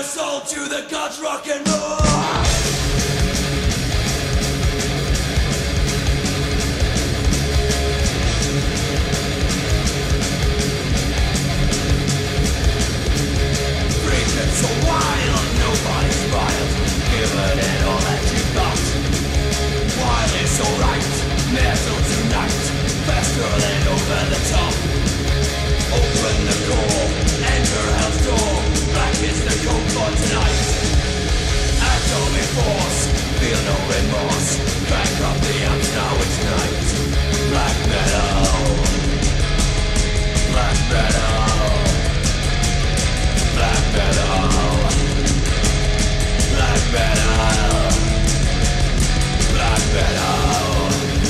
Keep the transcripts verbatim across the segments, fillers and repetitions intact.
soul to the gods, rock and roll. So wild, nobody smiles, given it all that you got. Wild is so right, metal tonight, faster than over the top. Open the core, enter hell's door, black is the code for tonight. Atomic force, feel no remorse, back up the amps, now it's night. Black metal, black metal. Black metal, black metal, black metal.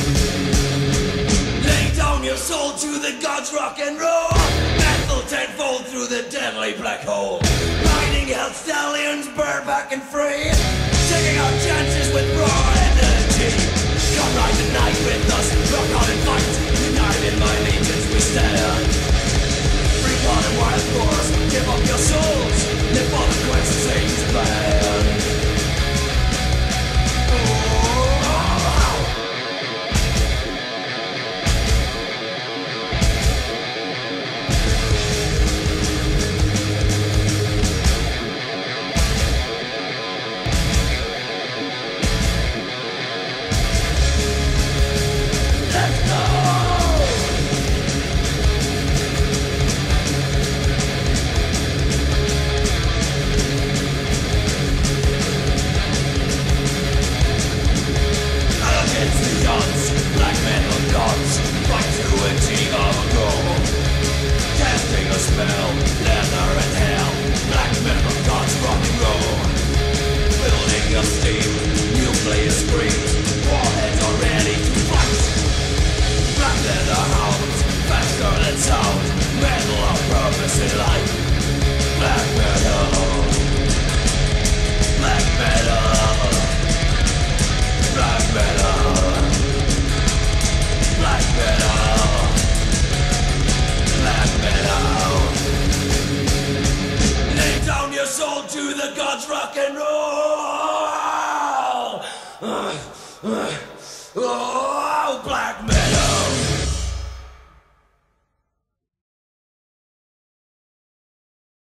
Lay down your soul to the gods, rock and roll. Metal tenfold through the deadly black hole. Riding hell stallions, bareback and free. Taking our chances with raw energy. Come ride the night with us, rock on and fight. United in my legions we stand. Free blood and wild force, give up.